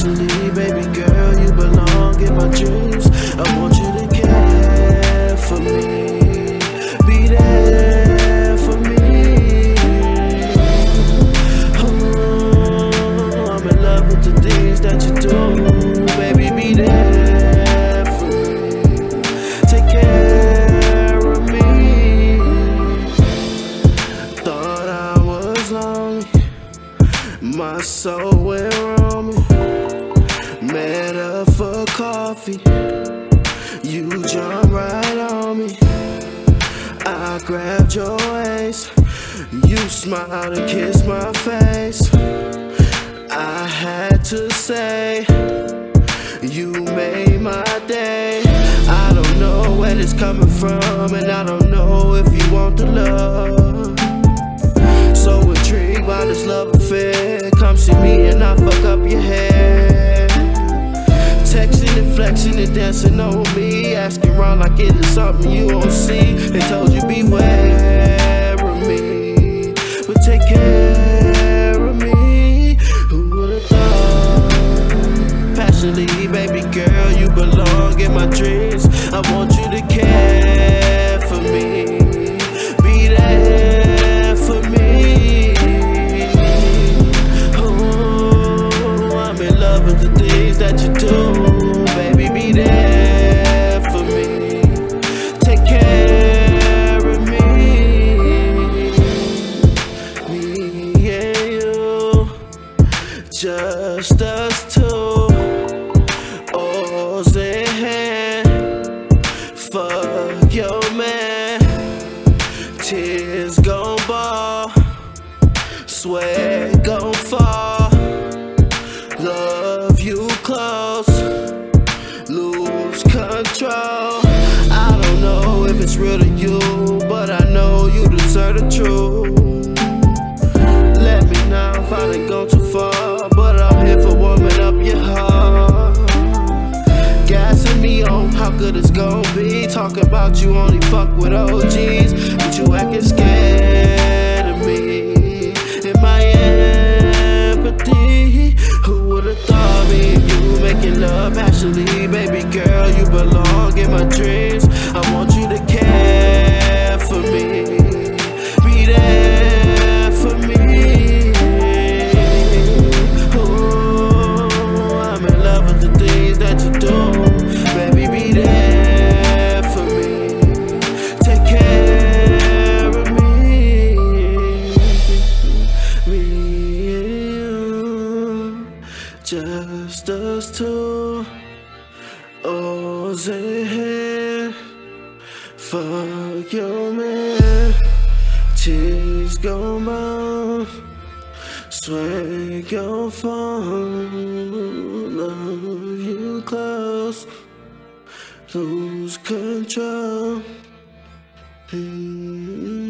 Pasha Lee, baby girl, you belong in my dreams. I want you to care for me, be there for me. Oh, I'm in love with the things that you do, baby, be there for me, take care of me. Thought I was lonely, my soul went roaming. Met her for coffee, you jumped right on me. I grabbed your waist, you smiled and kissed my face. I had to say, you made my day. I don't know where this coming from, and I don't know if you want the love. So intrigued by this love affair, come see me and I'll fuck up your hair. Texting and flexing and dancing on me, asking around like it is something you don't see. They told you beware of me, but take care of me. Who would've thought? Pasha Lee, baby girl, you belong in my dreams. I want you to care for me, be there for me. Oh, I'm in love with the things that you do, baby, be there for me, take care of me. Me and you, just us two, oars in hand. Fuck your man, tears gon' ball, sweat gon' fall. Love you close, lose control. I don't know if it's real to you, but I know you deserve the truth. Let me know if I done gone too far, but I'm here for warming up your heart. Gassing me on how good it's gon' be, talking about you only fuck with OGs, but you acting scared of me and my empathy. Who would've thought me and you making love? Pasha Lee, baby girl, you belong in my dreams. I want you to care for me, be there for me. Oh, I'm in love with the things that you do, baby, be there for me, take care of me. Me and you, just us two, oars in hand. Fuck your man, tears gon' burn, sweat gon' fall. Love you close, lose control.